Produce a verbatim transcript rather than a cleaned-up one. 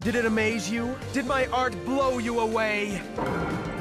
Did it amaze you? Did my art blow you away?